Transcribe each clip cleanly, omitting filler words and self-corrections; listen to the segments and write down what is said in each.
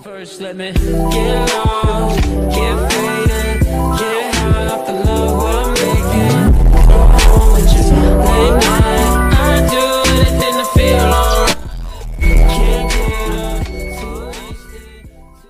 First, let me get lost, get faded, get high off the love we're making. Go home with you late night. I do anything to feel alright. Can't get up, too wasted.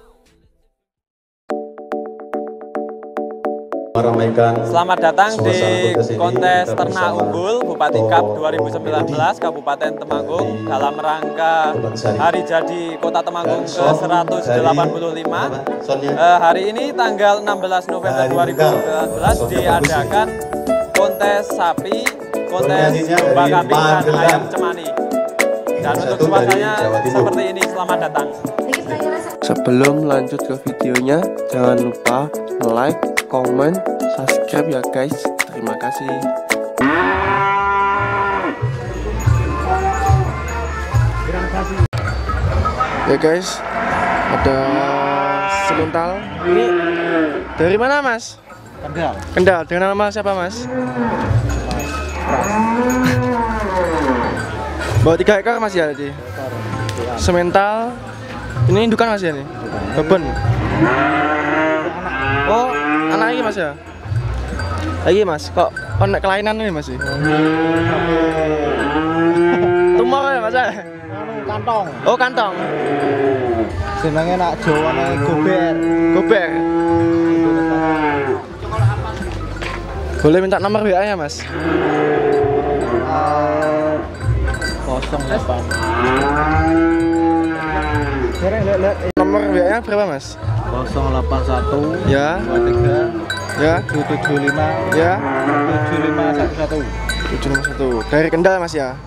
Selamat datang di kontes ternak unggul Bupati Cup 2019 Kabupaten Temanggung dalam rangka hari jadi Kota Temanggung ke-185. Hari ini tanggal 16 November 2019 diadakan kontes sapi, kontes domba kambing dan ayam cemani. Dan untuk suasananya seperti ini. Selamat datang. Sebelum lanjut ke videonya, jangan lupa like, komen, subscribe ya guys. Terima kasih. Ya guys, ada semental. Ini dari mana mas? Kendal. Kendal. Dengan nama siapa mas? Bawa 3 ekor mas ya tadi. Semental. Ini indukan mas ya nih? Babon. Oh, anak ini mas ya? Lagi mas, kok anak kelainan ini mas? Tumor ya mas ya? Kantong. Oh kantong. Senangnya nak Jawa nih gober. Gober. Boleh minta nomor WA nya mas? 08. Nomor WA nya berapa mas? 081 Ya. 23 Ya. 775 Ya. 7511. 751. Dari Kendal mas ya?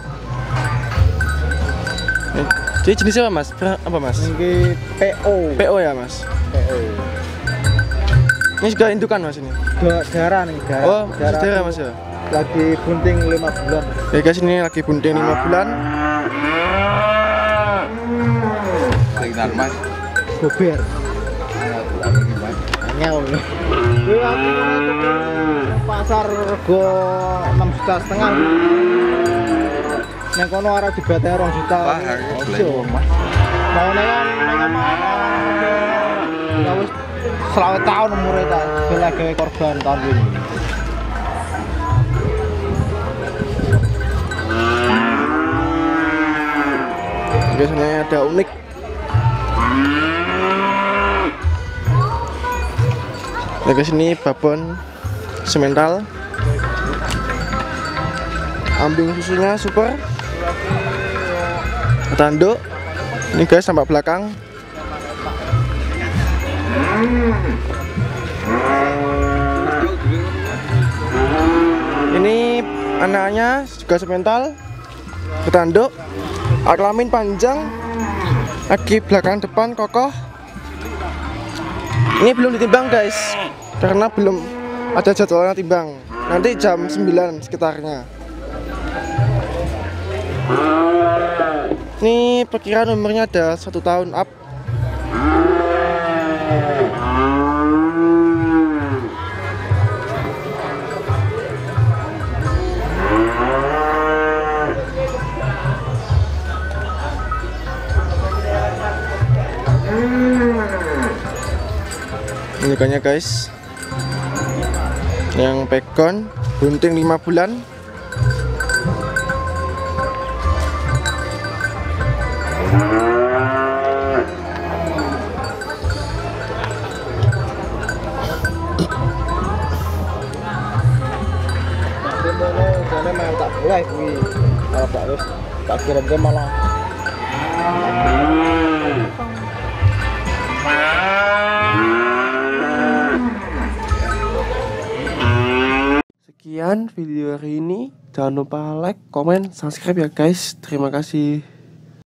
Jadi jenisnya apa mas? Apa mas? Ini PO. PO ya mas? PO. Ini juga indukan mas ini? Darah nih, darah. Oh, darah mas ya? Lagi bunting 5 bulan. Ya guys, ini lagi bunting 5 bulan. Mas. Gober. Anyau. Pasar rego 6,5 juta. Nang kono arek dibateh 2 juta. Ojo, Mas. Maune kan ya wis 20 tahun umure ta, gawe korban tahun ini. Biasanya ada unik. Ya guys, ini babon semental. Ambing susunya super. Tanduk. Ini guys sampai belakang. Ini anaknya juga semental. Bertanduk. Kelamin panjang. Lagi belakang depan kokoh. Ini belum ditimbang guys, karena belum ada jadwalnya timbang. Nanti jam 9 sekitarnya. Ini perkiraan umurnya ada 1 tahun up. Ini ikannya guys, yang pegon bunting 5 bulan. Memang tak boleh kuwi. Kalau tak wis tak kirim ke malah. Sekian video hari ini. Jangan lupa like, komen, subscribe ya guys. Terima kasih.